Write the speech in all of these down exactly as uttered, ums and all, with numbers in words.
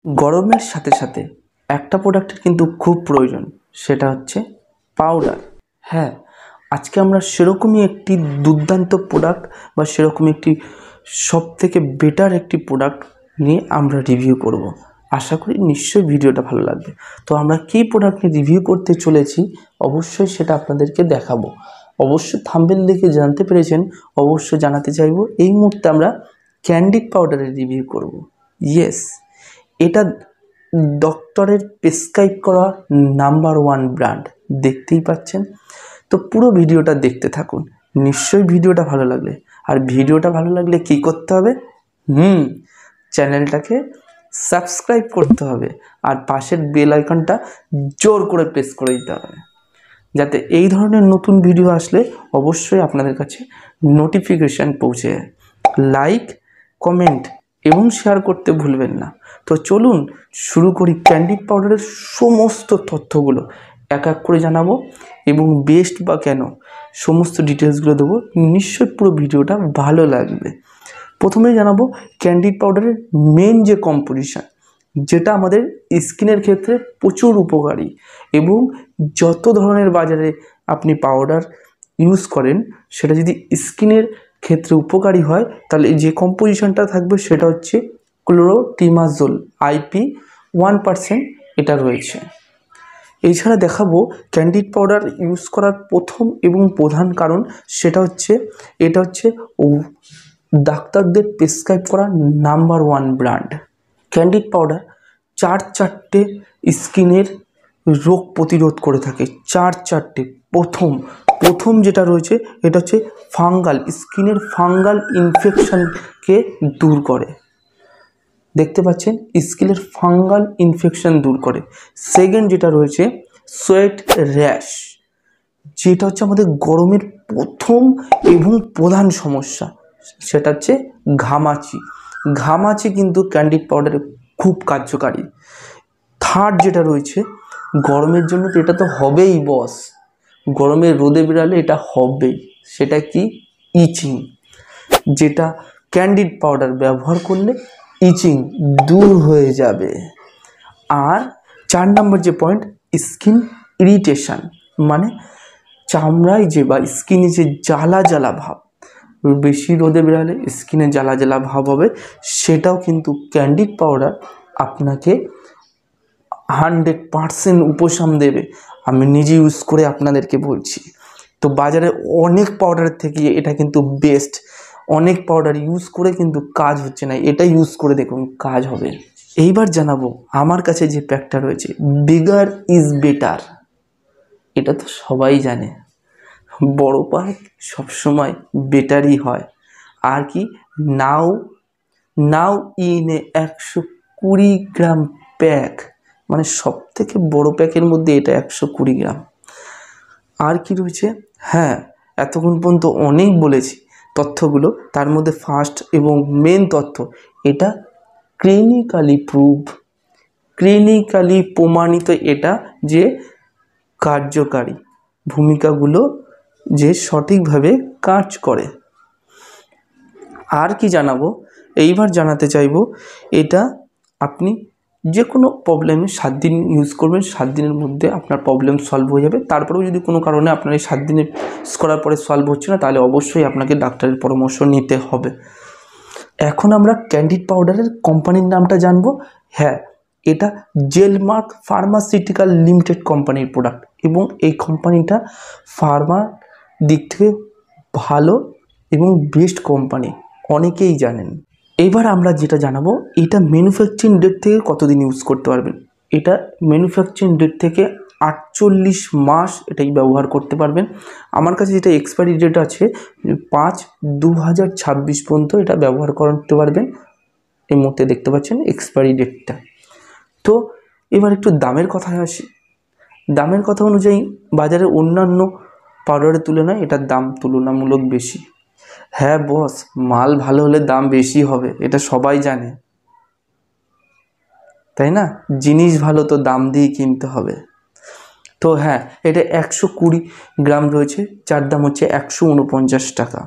গরমের সাথে সাথে একটা প্রোডাক্টের কিন্তু খুব প্রয়োজন, সেটা হচ্ছে পাউডার। হ্যাঁ, আজকে আমরা সেরকমই একটি দুর্দান্ত প্রোডাক্ট বা সেরকম একটি সব থেকে বেটার একটি প্রোডাক্ট নিয়ে আমরা রিভিউ করব। আশা করি নিশ্চয়ই ভিডিওটা ভালো লাগবে। তো আমরা কী প্রোডাক্ট নিয়ে রিভিউ করতে চলেছি অবশ্যই সেটা আপনাদেরকে দেখাবো। অবশ্যই থাম্বনেল দেখে জানতে পেরেছেন, অবশ্যই জানাতে চাইবো এই মুহূর্তে আমরা ক্যান্ডিড পাউডারের রিভিউ করব। ইয়েস, এটা ডক্টরের প্রেসক্রাইব করা নাম্বার ওয়ান ব্র্যান্ড, দেখতেই পাচ্ছেন। তো পুরো ভিডিওটা দেখতে থাকুন, নিশ্চয়ই ভিডিওটা ভালো লাগলে। আর ভিডিওটা ভালো লাগলে কি করতে হবে? হুম চ্যানেলটাকে সাবস্ক্রাইব করতে হবে আর পাশের বেল আইকনটা জোর করে প্রেস করে দিতে হবে, যাতে এই ধরনের নতুন ভিডিও আসলে অবশ্যই আপনাদের কাছে নোটিফিকেশান পৌঁছে যায়। লাইক, কমেন্ট এবং শেয়ার করতে ভুলবেন না। তো চলুন শুরু করি। ক্যান্ডিড পাউডারের সমস্ত তথ্যগুলো এক এক করে জানাবো এবং বেস্ট বা কেন সমস্ত ডিটেলসগুলো দেবো। নিশ্চয়ই পুরো ভিডিওটা ভালো লাগবে। প্রথমেই জানাবো ক্যান্ডিড পাউডারের মেন যে কম্পোজিশন, যেটা আমাদের স্কিনের ক্ষেত্রে প্রচুর উপকারী এবং যত ধরনের বাজারে আপনি পাউডার ইউজ করেন সেটা যদি স্কিনের ক্ষেত্রে উপকারী হয় তাহলে যে কম্পোজিশনটা থাকবে সেটা হচ্ছে ক্লোরোটিমাজোল আইপি ওয়ান পারসেন্ট এটা রয়েছে। এছাড়া দেখাবো ক্যান্ডিড পাউডার ইউজ করার প্রথম এবং প্রধান কারণ, সেটা হচ্ছে এটা হচ্ছে ও ডাক্তারদের প্রেসক্রাইব করা number one brand. Candid powder চার চারটে স্কিনের রোগ প্রতিরোধ করে থাকে, চার চারটে প্রথম প্রথম যেটা রয়েছে এটা হচ্ছে ফাঙ্গাল, স্কিনের ফাঙ্গাল ইনফেকশনকে দূর করে। দেখতে পাচ্ছেন স্কিনের ফাঙ্গাল ইনফেকশন দূর করে। সেকেন্ড যেটা রয়েছে সোয়েট র্যাশ, যেটা হচ্ছে আমাদের গরমের প্রথম এবং প্রধান সমস্যা, সেটা হচ্ছে ঘামাচি। ঘামাচি কিন্তু ক্যান্ডিড পাউডারে খুব কার্যকারী। থার্ড যেটা রয়েছে গরমের জন্য তো এটা তো হবেই বস, গরমে রোদে বেরালে এটা হবেই, সেটা কি? ইচিং, যেটা ক্যান্ডিড পাউডার ব্যবহার করলে ইচিং দূর হয়ে যাবে। আর চার নম্বর যে পয়েন্ট, স্কিন ইরিটেশন, মানে চামড়ায় যে বা স্কিনে যে জ্বালা জ্বালা ভাব, বেশি রোদে বেরালে স্কিনে জ্বালা জ্বালা ভাব হবে, সেটাও কিন্তু ক্যান্ডিড পাউডার আপনাকে হান্ড্রেড পারসেন্ট উপশম দেবে। আমি নিজে ইউজ করে আপনাদেরকে বলছি। তো বাজারে অনেক পাউডারের থেকে এটা কিন্তু বেস্ট। অনেক পাউডার ইউজ করে কিন্তু কাজ হচ্ছে না, এটা ইউজ করে দেখুন কাজ হবে। এইবার জানাবো আমার কাছে যে প্যাকটা রয়েছে, বিগার ইজ বেটার। এটা তো সবাই জানে, বড় প্যাক সবসময় বেটারই হয়। আর কি, নাও নাও ইনে একশো কুড়ি গ্রাম প্যাক, মানে সব থেকে বড়ো প্যাকের মধ্যে এটা একশো কুড়ি গ্রাম। আর কি রয়েছে? হ্যাঁ, এতক্ষণ পর্যন্ত অনেক বলেছি তথ্যগুলো, তার মধ্যে ফার্স্ট এবং মেন তথ্য, এটা ক্লিনিক্যালি প্রুভ, ক্লিনিক্যালি প্রমাণিত এটা যে কার্যকারী, ভূমিকাগুলো যে সঠিকভাবে কাজ করে। আর কি জানাবো? এইবার জানাতে চাইবো এটা আপনি যে কোনো প্রবলেমে সাত দিন ইউজ করবেন, সাত দিনের মধ্যে আপনার প্রবলেম সলভ হয়ে যাবে। তারপরেও যদি কোনো কারণে আপনার এই সাত দিনে ইউজ করার পরে সলভ হচ্ছে না, তাহলে অবশ্যই আপনাকে ডাক্তারের পরামর্শ নিতে হবে। এখন আমরা ক্যান্ডিড পাউডারের কোম্পানির নামটা জানবো। হ্যাঁ, এটা জেলমার্ক ফার্মাসিউটিক্যাল লিমিটেড কোম্পানির প্রোডাক্ট এবং এই কোম্পানিটা ফার্মার দিক থেকে ভালো এবং বেস্ট কোম্পানি, অনেকেই জানেন। এবার আমরা যেটা জানাবো, এটা ম্যানুফ্যাকচারিং ডেট থেকে কতদিন ইউজ করতে পারবেন। এটা ম্যানুফ্যাকচারিং ডেট থেকে আটচল্লিশ মাস এটাই ব্যবহার করতে পারবেন। আমার কাছে যেটা এক্সপায়ারি ডেট আছে পাঁচ দু হাজার ছাব্বিশ পর্যন্ত এটা ব্যবহার করতে পারবেন। এই মুহূর্তে দেখতে পাচ্ছেন এক্সপায়ারি ডেটটা। তো এবার একটু দামের কথায় আসি। দামের কথা অনুযায়ী বাজারে অন্যান্য পাউডারের তুলনায় এটার দাম তুলনামূলক বেশি। হ্যাঁ বস, মাল ভালো হলে দাম বেশি হবে, এটা সবাই জানে, তাই না? জিনিস ভালো তো দাম দিয়ে কিনতে হবে। তো হ্যাঁ, এটা একশো কুড়ি গ্রাম রয়েছে, যার দাম হচ্ছে একশো উনপঞ্চাশ টাকা।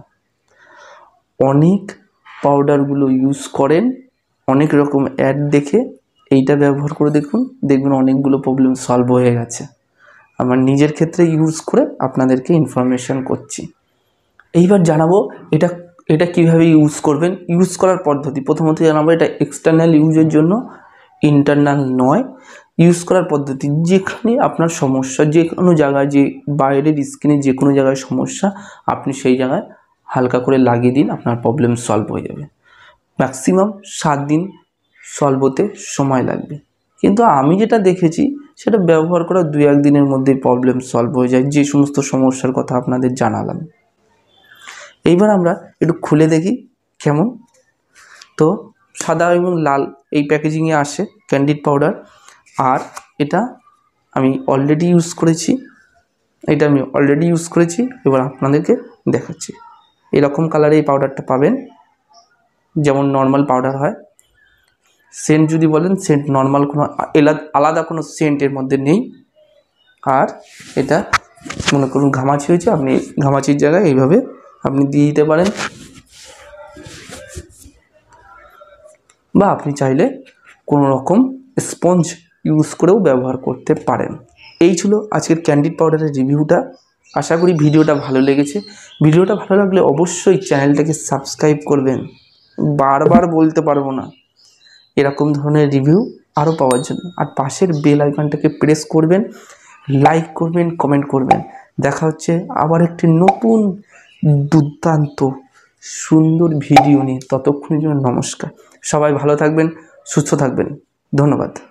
অনেক পাউডারগুলো ইউজ করেন অনেক রকম অ্যাড দেখে এইটা ব্যবহার করে দেখুন, দেখবেন অনেকগুলো প্রবলেম সলভ হয়ে গেছে। আমার নিজের ক্ষেত্রে ইউজ করে আপনাদেরকে ইনফরমেশন করছি। এইবার জানাবো এটা এটা কীভাবে ইউজ করবেন, ইউজ করার পদ্ধতি। প্রথমত জানাবো এটা এক্সটার্নাল ইউজের জন্য, ইন্টারনাল নয়। ইউজ করার পদ্ধতি, যেখানে আপনার সমস্যা, যে কোনো জায়গায়, যে বাইরের স্কিনে যে কোনো জায়গায় সমস্যা, আপনি সেই জায়গায় হালকা করে লাগিয়ে দিন, আপনার প্রবলেম সলভ হয়ে যাবে। ম্যাক্সিমাম সাত দিন সলভ হতে সময় লাগবে, কিন্তু আমি যেটা দেখেছি সেটা ব্যবহার করার দু এক দিনের মধ্যেই প্রবলেম সলভ হয়ে যায়, যে সমস্ত সমস্যার কথা আপনাদের জানালাম। এইবার আমরা একটু খুলে দেখি কেমন। তো সাদা এবং লাল এই প্যাকেজিংয়ে আসে ক্যান্ডিড পাউডার, আর এটা আমি অলরেডি ইউজ করেছি, এটা আমি অলরেডি ইউজ করেছি এবার আপনাদেরকে দেখাচ্ছি। এরকম কালারে এই পাউডারটা পাবেন, যেমন নর্মাল পাউডার হয়। সেন্ট যদি বলেন, সেন্ট নর্মাল কোনো আলাদা কোনো সেন্ট এর মধ্যে নেই। আর এটা মনে করুন ঘামাচি হয়েছে, আপনি ঘামাচির জায়গায় এইভাবে আপনি দিয়ে দিতে পারেন, বা আপনি চাইলে কোনো রকম স্পঞ্জ ইউজ করেও ব্যবহার করতে পারেন। এই ছিল আজকের ক্যান্ডিড পাউডারের রিভিউটা। আশা করি ভিডিওটা ভালো লেগেছে। ভিডিওটা ভালো লাগলে অবশ্যই চ্যানেলটাকে সাবস্ক্রাইব করবেন, বারবার বলতে পারবো না, এরকম ধরনের রিভিউ আরও পাওয়ার জন্য। আর পাশের বেল আইকনটাকে প্রেস করবেন, লাইক করবেন, কমেন্ট করবেন। দেখা হচ্ছে আবার একটি নতুন দুর্দান্ত সুন্দর ভিডিও নিয়ে। ততক্ষণের জন্য নমস্কার। সবাই ভালো থাকবেন, সুস্থ থাকবেন। ধন্যবাদ।